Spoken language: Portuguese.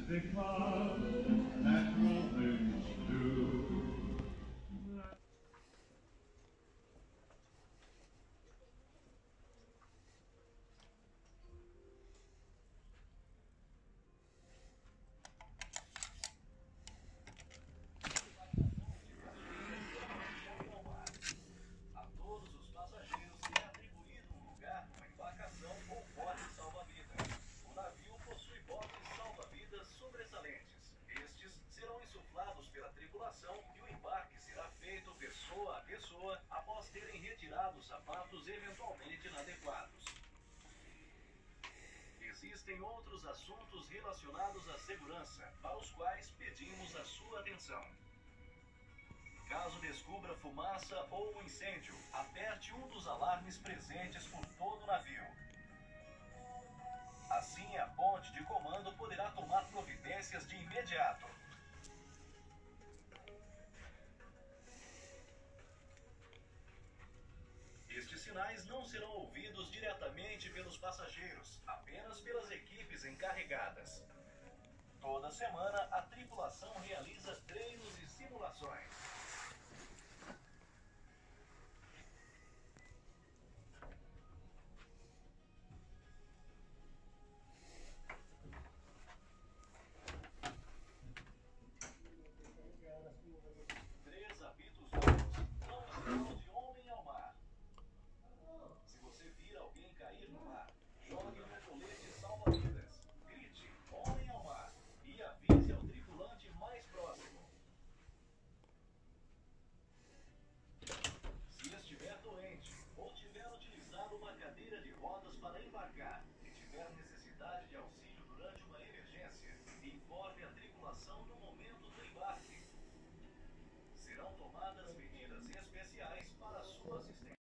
they cloud, natural things to do. A todos os passageiros é atribuído um lugar numa embarcação ou bote salva-vidas. O navio possui botes salva-vidas sobressalentes. Estes serão insuflados pela tripulação e o embarque será feito pessoa a pessoa após terem retirado os sapatos eventualmente inadequados. Existem outros assuntos relacionados à segurança, para os quais pedimos a sua atenção. Caso descubra fumaça ou incêndio, aperte um dos alarmes presentes por todo o navio. Assim, a ponte de comando poderá tomar providências de imediato. Estes sinais não serão ouvidos diretamente pelos passageiros, apenas pelas equipes encarregadas. Toda semana, a tripulação realiza treinos e simulações. Três habitos novos não estão de homem ao mar. Se você vir alguém cair no mar, jogue um colete salva-vidas, grite homem ao mar e avise ao tripulante mais próximo. Se estiver doente ou tiver utilizado uma cadeira de rodas para embarcar e tiver necessidade de auxílio durante uma emergência, informe a tripulação no momento do embarque. Serão tomadas medidas especiais para sua assistência.